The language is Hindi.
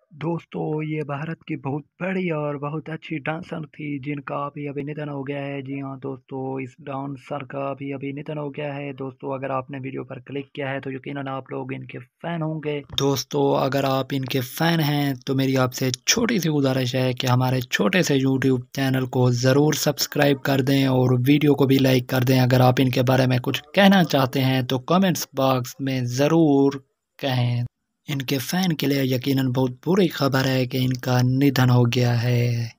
दोस्तों, ये भारत की बहुत बड़ी और बहुत अच्छी डांसर थी जिनका अभी-अभी निधन हो गया है। जी हाँ दोस्तों, इस डांसर का अभी-अभी निधन हो गया है। दोस्तों, अगर आपने वीडियो पर क्लिक किया है तो यकीनन आप लोग इनके फ़ैन होंगे। दोस्तों, अगर आप इनके फ़ैन हैं तो मेरी आपसे छोटी-सी गुज़ारिश है कि हमारे छोटे से यूट्यूब चैनल को ज़रूर सब्सक्राइब कर दें और वीडियो को भी लाइक कर दें। अगर आप इनके बारे में कुछ कहना चाहते हैं तो कमेंट्स बॉक्स में ज़रूर कहें। इनके फ़ैन के लिए यकीनन बहुत बुरी खबर है कि इनका निधन हो गया है।